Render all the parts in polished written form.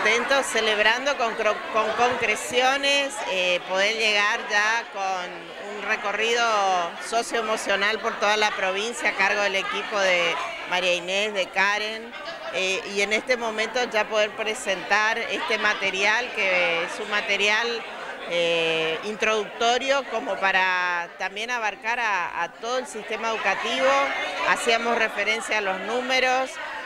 contentos, celebrando con concreciones, poder llegar ya con un recorrido socioemocional por toda la provincia a cargo del equipo de María Inés, de Karen, y en este momento ya poder presentar este material, que es un material introductorio como para también abarcar a todo el sistema educativo. Hacíamos referencia a los números,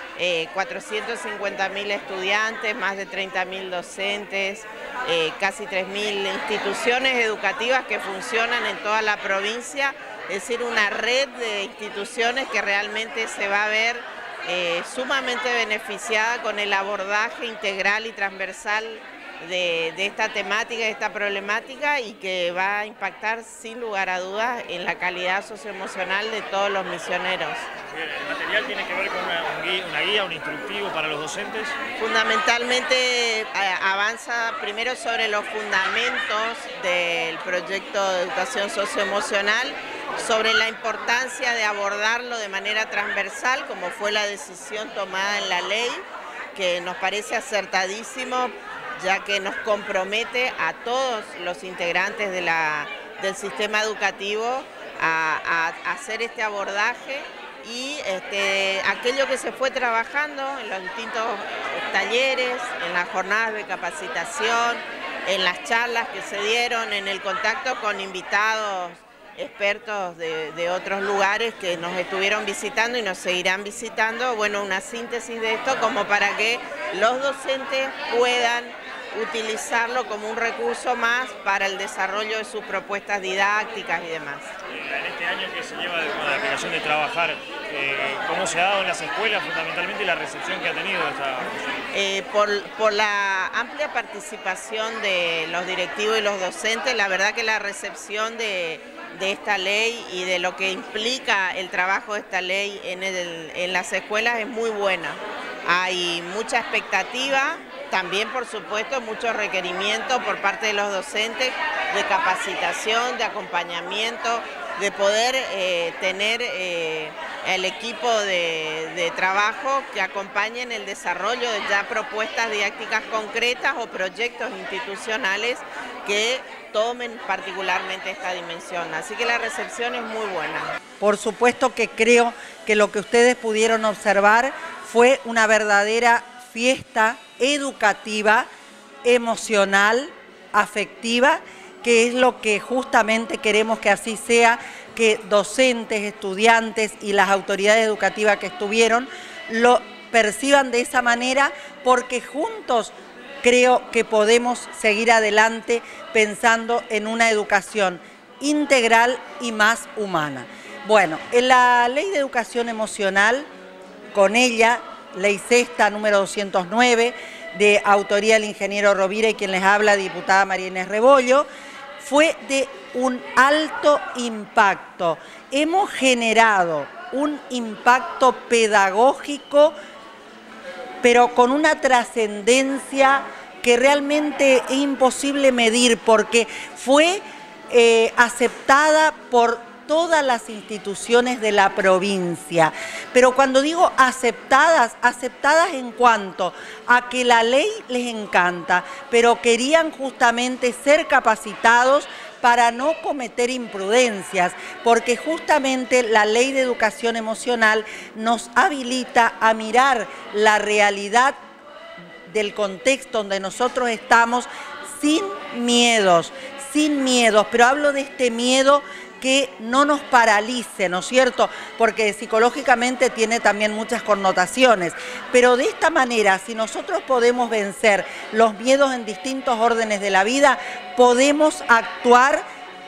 450.000 estudiantes, más de 30.000 docentes, casi 3.000 instituciones educativas que funcionan en toda la provincia, es decir, una red de instituciones que realmente se va a ver sumamente beneficiada con el abordaje integral y transversal de esta temática, de esta problemática, y que va a impactar sin lugar a dudas en la calidad socioemocional de todos los misioneros. ¿El material tiene que ver con una guía, un instructivo para los docentes? Fundamentalmente avanza primero sobre los fundamentos del proyecto de educación socioemocional, sobre la importancia de abordarlo de manera transversal, como fue la decisión tomada en la ley, que nos parece acertadísimo, ya que nos compromete a todos los integrantes del sistema educativo a hacer este abordaje, y aquello que se fue trabajando en los distintos talleres, en las jornadas de capacitación, en las charlas que se dieron, en el contacto con invitados expertos de otros lugares que nos estuvieron visitando y nos seguirán visitando. Bueno, una síntesis de esto como para que los docentes puedan utilizarlo como un recurso más para el desarrollo de sus propuestas didácticas y demás. En este año que se lleva con la aplicación de trabajar, ¿cómo se ha dado en las escuelas fundamentalmente la recepción que ha tenido esta? Por la amplia participación de los directivos y los docentes, la verdad que la recepción de esta ley y de lo que implica el trabajo de esta ley en las escuelas es muy buena. Hay mucha expectativa, también por supuesto muchos requerimientos por parte de los docentes de capacitación, de acompañamiento, de poder tener el equipo de trabajo que acompañe en el desarrollo de ya propuestas didácticas concretas o proyectos institucionales que tomen particularmente esta dimensión. Así que la recepción es muy buena. Por supuesto que creo que lo que ustedes pudieron observar fue una verdadera fiesta educativa, emocional, afectiva, que es lo que justamente queremos que así sea, que docentes, estudiantes y las autoridades educativas que estuvieron lo perciban de esa manera, porque juntos creo que podemos seguir adelante pensando en una educación integral y más humana. Bueno, en la Ley de Educación Emocional, con ella, Ley Sexta número 209, de autoría del ingeniero Rovira y quien les habla, diputada María Inés Rebollo, fue de un alto impacto. Hemos generado un impacto pedagógico, pero con una trascendencia que realmente es imposible medir, porque fue aceptada por todas las instituciones de la provincia. Pero cuando digo aceptadas, aceptadas en cuanto a que la ley les encanta, pero querían justamente ser capacitados para no cometer imprudencias, porque justamente la Ley de Educación Emocional nos habilita a mirar la realidad del contexto donde nosotros estamos sin miedos, pero hablo de este miedo que no nos paralice, ¿no es cierto? Porque psicológicamente tiene también muchas connotaciones, pero de esta manera, si nosotros podemos vencer los miedos en distintos órdenes de la vida, podemos actuar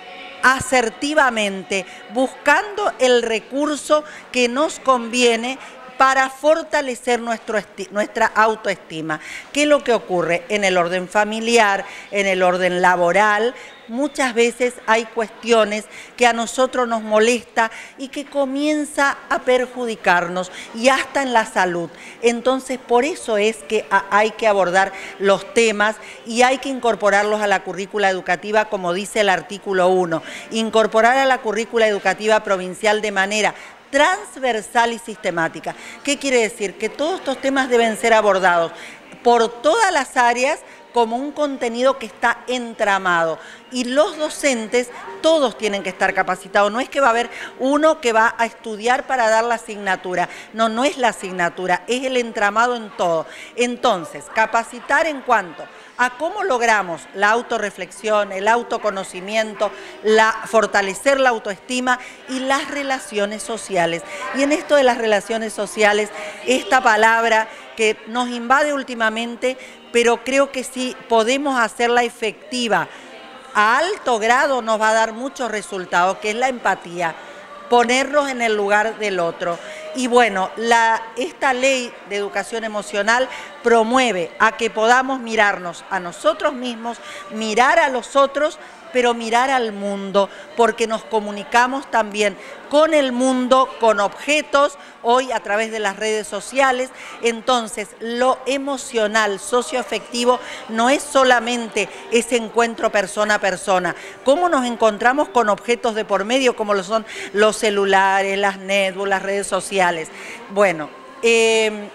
asertivamente, buscando el recurso que nos conviene para fortalecer nuestra autoestima. ¿Qué es lo que ocurre? En el orden familiar, en el orden laboral, muchas veces hay cuestiones que a nosotros nos molesta y que comienza a perjudicarnos, y hasta en la salud. Entonces, por eso es que hay que abordar los temas y hay que incorporarlos a la currícula educativa, como dice el artículo 1. Incorporar a la currícula educativa provincial de manera transversal y sistemática. ¿Qué quiere decir? Que todos estos temas deben ser abordados por todas las áreas como un contenido que está entramado. Y los docentes, todos tienen que estar capacitados. No es que va a haber uno que va a estudiar para dar la asignatura. No, no es la asignatura, es el entramado en todo. Entonces, capacitar en cuanto a cómo logramos la autorreflexión, el autoconocimiento, fortalecer la autoestima y las relaciones sociales. Y en esto de las relaciones sociales, esta palabra que nos invade últimamente, pero creo que si podemos hacerla efectiva a alto grado nos va a dar muchos resultados, que es la empatía, ponernos en el lugar del otro. Y bueno, esta ley de educación emocional promueve a que podamos mirarnos a nosotros mismos, mirar a los otros, pero mirar al mundo, porque nos comunicamos también con el mundo, con objetos, hoy a través de las redes sociales. Entonces, lo emocional, socioafectivo, no es solamente ese encuentro persona a persona. Cómo nos encontramos con objetos de por medio, como lo son los celulares, las netbooks, las redes sociales. Bueno, ¿qué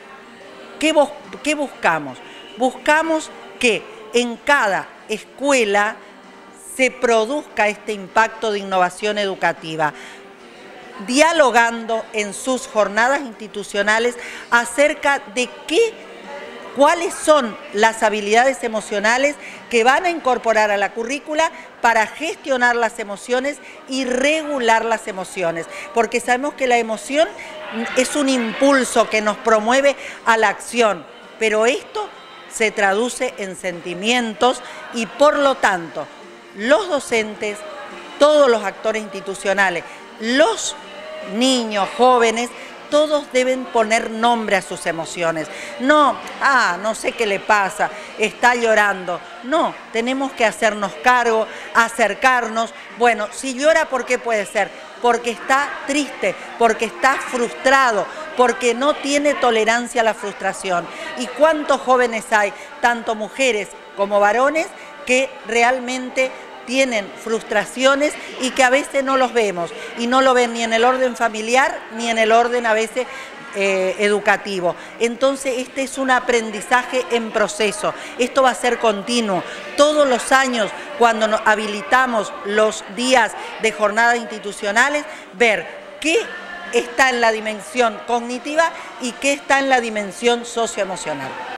buscamos? Buscamos que en cada escuela se produzca este impacto de innovación educativa, dialogando en sus jornadas institucionales acerca de cuáles son las habilidades emocionales que van a incorporar a la currícula para gestionar las emociones y regular las emociones, porque sabemos que la emoción es un impulso que nos promueve a la acción, pero esto se traduce en sentimientos y por lo tanto los docentes, todos los actores institucionales, los niños, jóvenes, todos deben poner nombre a sus emociones. No, no sé qué le pasa, está llorando. No, tenemos que hacernos cargo, acercarnos. Bueno, si llora, ¿por qué puede ser? Porque está triste, porque está frustrado, porque no tiene tolerancia a la frustración. ¿Y cuántos jóvenes hay, tanto mujeres como varones, que realmente tienen frustraciones y que a veces no los vemos, y no lo ven ni en el orden familiar ni en el orden a veces educativo? Entonces este es un aprendizaje en proceso, esto va a ser continuo. Todos los años, cuando nos habilitamos los días de jornadas institucionales, ver qué está en la dimensión cognitiva y qué está en la dimensión socioemocional.